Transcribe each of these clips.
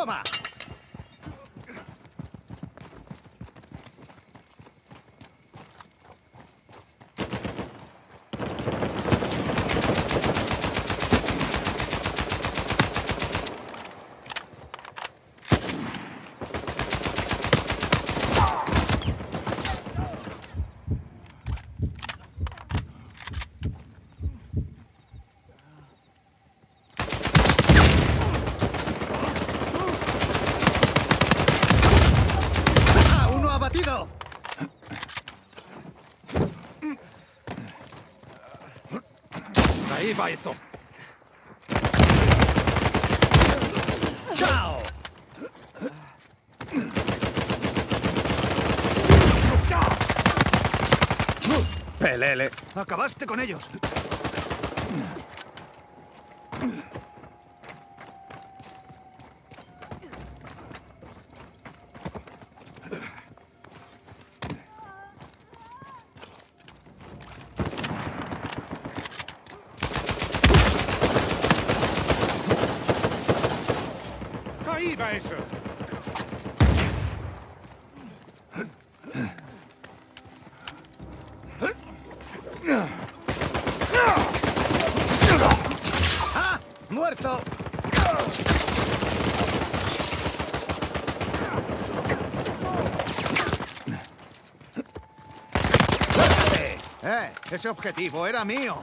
¡Toma! Ahí va eso. ¡Chao! Pelele. Acabaste con ellos. Ahí va eso. ¡Ah! ¡Muerto! Ese objetivo era mío.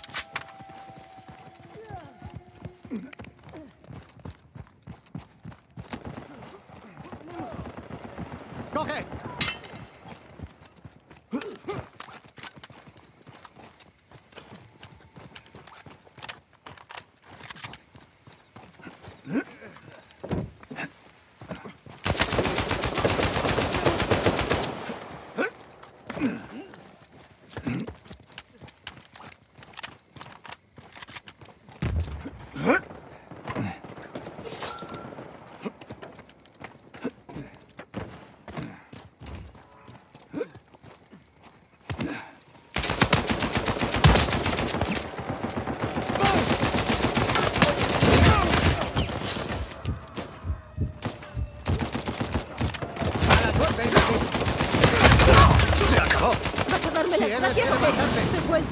¡Coge! ¡Se acabó! ¿Vas a darme las gracias o qué? ¡He vuelto!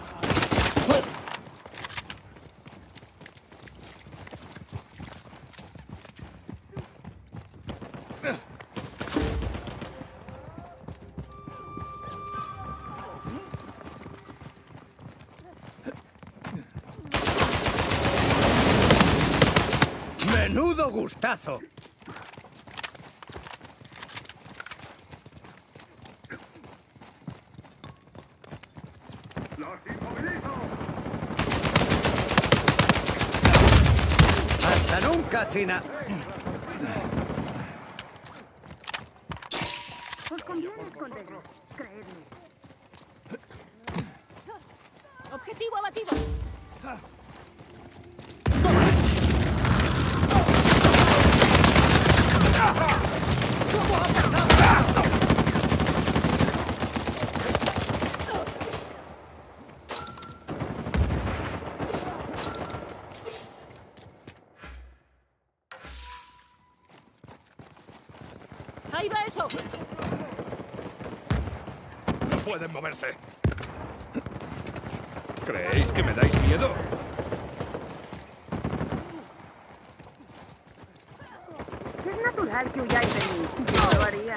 ¡Menudo gustazo! ¡Hasta nunca, China! Os conviene escondernos, creedme. Objetivo abatido. ¡Ahí va eso! No pueden moverse. ¿Creéis que me dais miedo? Es natural que huyáis de mí. Yo lo haría.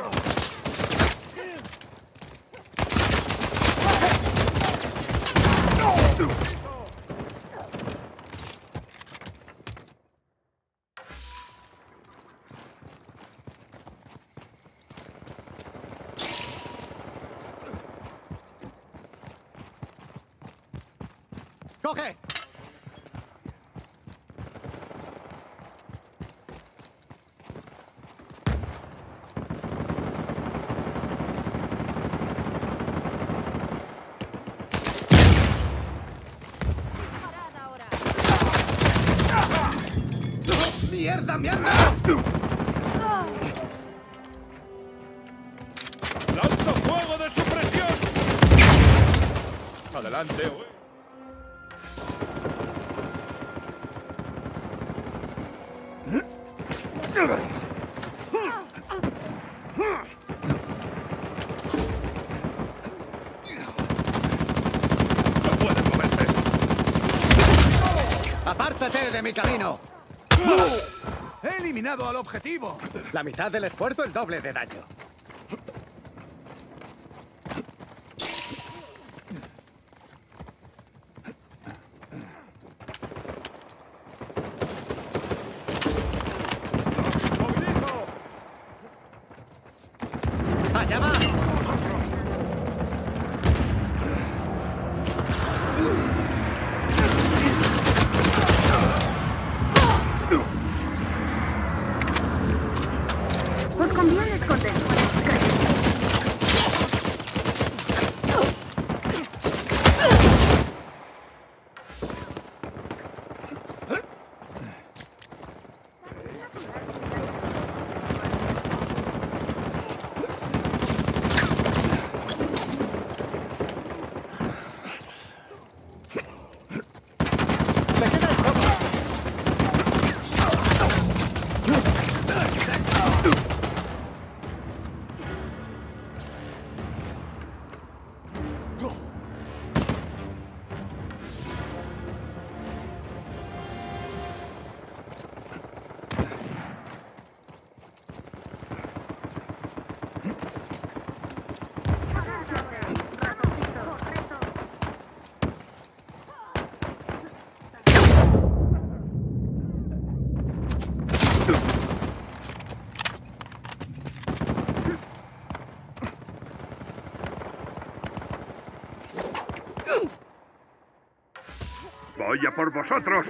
¡Coge! ¡Mierda, mierda! ¡Lanza fuego de supresión! Adelante, güey. ¡No pueden moverse! ¡Apártate de mi camino! ¡He eliminado al objetivo! La mitad del esfuerzo, el doble de daño. ¡Movilizo! ¡Allá va! Os conviene esconderos. ¡Me queda el poco! ¡Voy a por vosotros!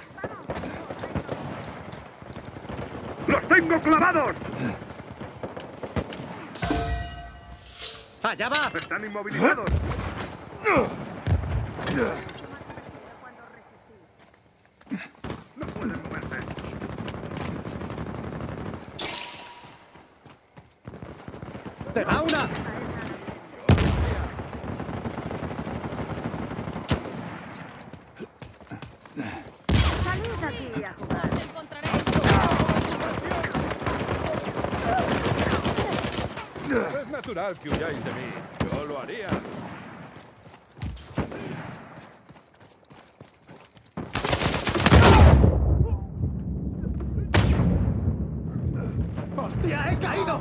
¡Los tengo clavados! ¡Allá va! ¡Están inmovilizados! ¡No pueden moverse! ¡Te va una! Salid aquí a jugar. Es natural que huyáis de mí. Yo lo haría. ¡Hostia, he caído!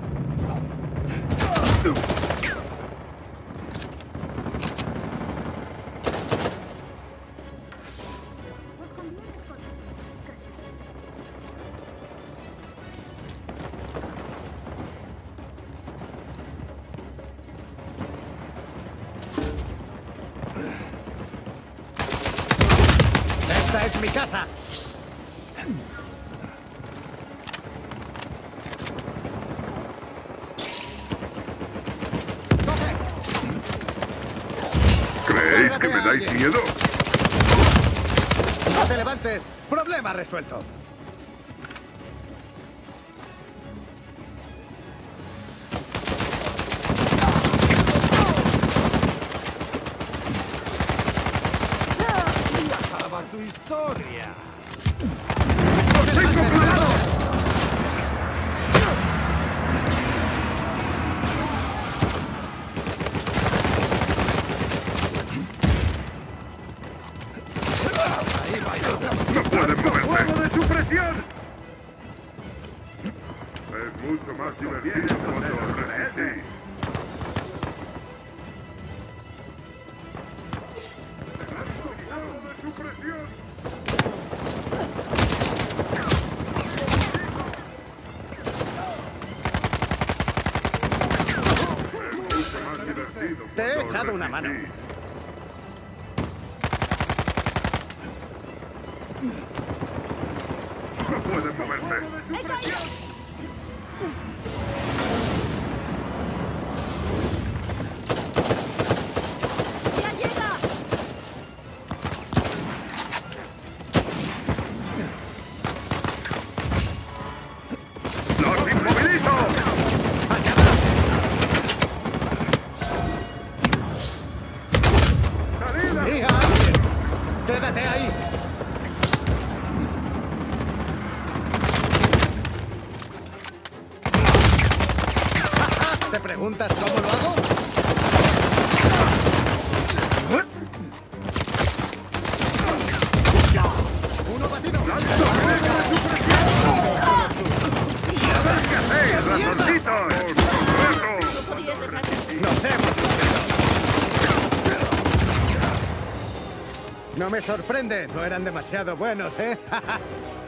¡Esta es mi casa! ¡Coge! ¿Creéis que me dais miedo? ¡No te levantes! ¡Problema resuelto! ¡Acaba tu historia! ¡Tengo clavado! ¡No pueden moverse! ¡Fuego de supresión! Es mucho más divertido cuando resistís. ¡Fuego de supresión! Es mucho más divertido Te he cuando echado una mano. resistís. ¡No pueden moverse! ¡Los inmovilizo! ¡Allá va! ¡Salida! ¡Hija, alguien! ¡Quédate ahí! preguntas cómo lo hago? ¡Uno batido! ¿Qué hacéis, ratoncitos? No podías dejar de... ¡Nos hemos No me sorprende, no eran demasiado buenos, ¿eh?